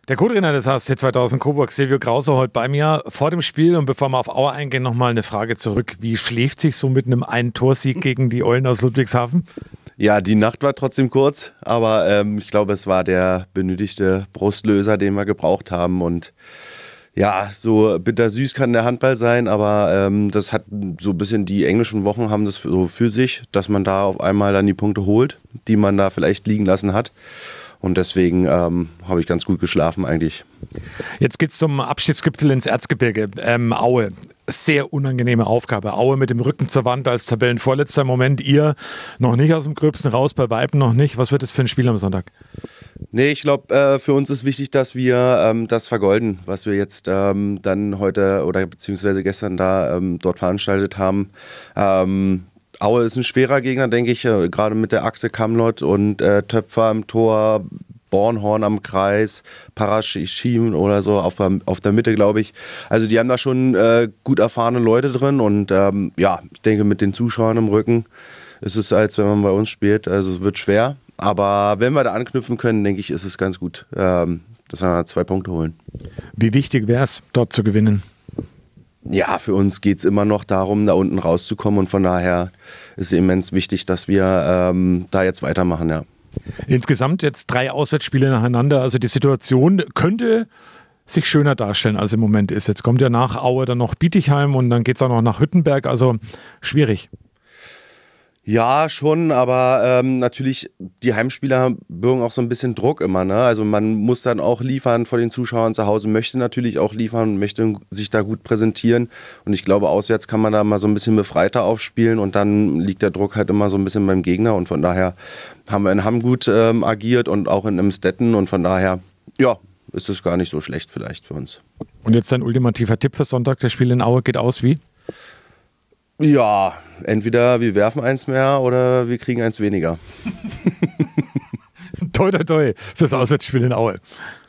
Der Co-Trainer des HSC 2000 Coburg, Silvio Grauser, heute bei mir vor dem Spiel. Und bevor wir auf Aue eingehen, nochmal eine Frage zurück. Wie schläft sich so mit einem Ein-Tor-Sieg gegen die Eulen aus Ludwigshafen? Ja, die Nacht war trotzdem kurz, aber ich glaube, es war der benötigte Brustlöser, den wir gebraucht haben. Und ja, so bittersüß kann der Handball sein, aber das hat so ein bisschen, die englischen Wochen haben das so für sich, dass man da auf einmal dann die Punkte holt, die man da vielleicht liegen lassen hat. Und deswegen habe ich ganz gut geschlafen eigentlich. Jetzt geht es zum Abschiedsgipfel ins Erzgebirge. Aue. Sehr unangenehme Aufgabe. Aue mit dem Rücken zur Wand als Tabellenvorletzter im Moment. Ihr noch nicht aus dem Gröbsten raus, bei Weitem noch nicht. Was wird das für ein Spiel am Sonntag? Nee, ich glaube, für uns ist wichtig, dass wir das vergolden, was wir jetzt dann heute oder beziehungsweise gestern da dort veranstaltet haben. Aue ist ein schwerer Gegner, denke ich, gerade mit der Achse Kamlott und Töpfer am Tor, Bornhorn am Kreis, Paraschin oder so auf der Mitte, glaube ich. Also die haben da schon gut erfahrene Leute drin und ja, ich denke, mit den Zuschauern im Rücken ist es, als wenn man bei uns spielt. Also es wird schwer, aber wenn wir da anknüpfen können, denke ich, ist es ganz gut, dass wir 2 Punkte holen. Wie wichtig wäre es, dort zu gewinnen? Ja, für uns geht es immer noch darum, da unten rauszukommen und von daher ist es immens wichtig, dass wir da jetzt weitermachen, ja. Insgesamt jetzt 3 Auswärtsspiele nacheinander, also die Situation könnte sich schöner darstellen, als im Moment ist. Jetzt kommt ja nach Aue dann noch Bietigheim und dann geht es auch noch nach Hüttenberg, also schwierig. Ja, schon, aber natürlich, die Heimspieler bürgen auch so ein bisschen Druck immer, ne? Also man muss dann auch liefern vor den Zuschauern zu Hause, möchte natürlich auch liefern, möchte sich da gut präsentieren. Und ich glaube, auswärts kann man da mal so ein bisschen befreiter aufspielen und dann liegt der Druck halt immer so ein bisschen beim Gegner. Und von daher haben wir in Hamm gut agiert und auch in Emstetten. Und von daher, ja, ist es gar nicht so schlecht vielleicht für uns. Und jetzt ein ultimativer Tipp für Sonntag, das Spiel in Aue geht aus wie? Ja, entweder wir werfen eins mehr oder wir kriegen eins weniger. Toi, toi, toi fürs Auswärtsspiel in Aue.